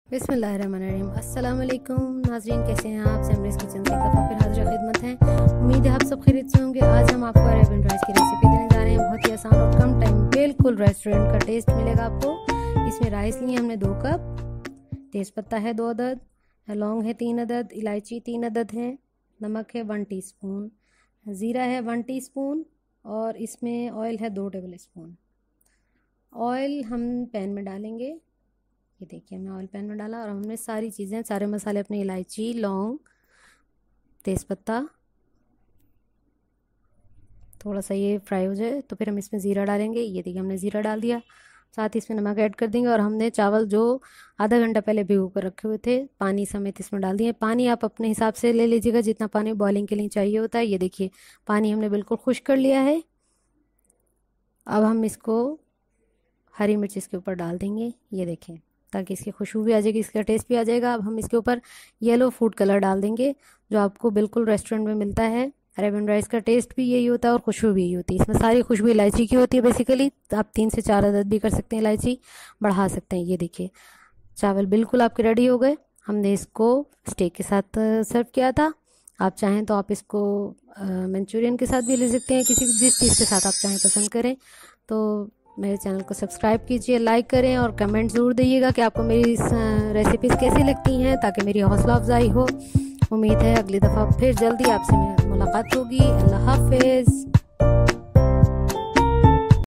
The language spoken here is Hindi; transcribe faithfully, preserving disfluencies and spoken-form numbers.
बिस्मिल्लाहिर्रहमानिर्रहीम। अस्सलाम वालेकुम नाज़रीन, कैसे हैं आप? सैमरीज़ किचन से एक दफ़ा फिर हाजिर खिदमत हैं। उम्मीद है आप सब खैरियत से होंगे। आज हम आपको अरेबियन राइस की रेसिपी देने जा रहे हैं। बहुत ही आसान और कम टाइम, बिल्कुल रेस्टोरेंट का टेस्ट मिलेगा आपको। इसमें राइस लिए हमने दो कप, तेज़पत्ता है दो अदद, लौंग है तीन अदद, इलायची तीन अदद हैं, नमक है वन टी स्पून, ज़ीरा है वन टी स्पून और इसमें ऑयल है दो टेबल स्पून। ऑयल हम पैन में डालेंगे। ये देखिए हमने ऑयल पैन में डाला और हमने सारी चीज़ें, सारे मसाले अपने, इलायची, लौंग, तेज़पत्ता, थोड़ा सा ये फ्राई हो जाए तो फिर हम इसमें ज़ीरा डालेंगे। ये देखिए हमने ज़ीरा डाल दिया, साथ ही इसमें नमक ऐड कर देंगे और हमने चावल जो आधा घंटा पहले भिगो कर रखे हुए थे पानी समेत इसमें डाल दिए। पानी आप अपने हिसाब से ले लीजिएगा जितना पानी बॉइलिंग के लिए चाहिए होता है। ये देखिए पानी हमने बिल्कुल खुश्क कर लिया है। अब हम इसको हरी मिर्च इसके ऊपर डाल देंगे, ये देखें, ताकि इसकी खुशबू भी आ जाएगी, इसका टेस्ट भी आ जाएगा। अब हम इसके ऊपर येलो फूड कलर डाल देंगे जो आपको बिल्कुल रेस्टोरेंट में मिलता है। अरेबियन राइस का टेस्ट भी यही होता है और खुशबू भी यही होती है। इसमें सारी खुशबू इलायची की होती है बेसिकली। आप तीन से चार अदद भी कर सकते हैं, इलायची बढ़ा सकते हैं। ये देखिए चावल बिल्कुल आपके रेडी हो गए। हमने इसको स्टेक के साथ सर्व किया था। आप चाहें तो आप इसको मंचूरियन के साथ भी ले सकते हैं, किसी जिस चीज़ के साथ आप चाहें पसंद करें। तो मेरे चैनल को सब्सक्राइब कीजिए, लाइक करें और कमेंट ज़रूर दीजिएगा कि आपको मेरी रेसिपीज़ कैसी लगती हैं, ताकि मेरी हौसला अफजाई हो। उम्मीद है अगली दफ़ा फिर जल्दी आपसे मुलाकात होगी। अल्लाह हाफिज़।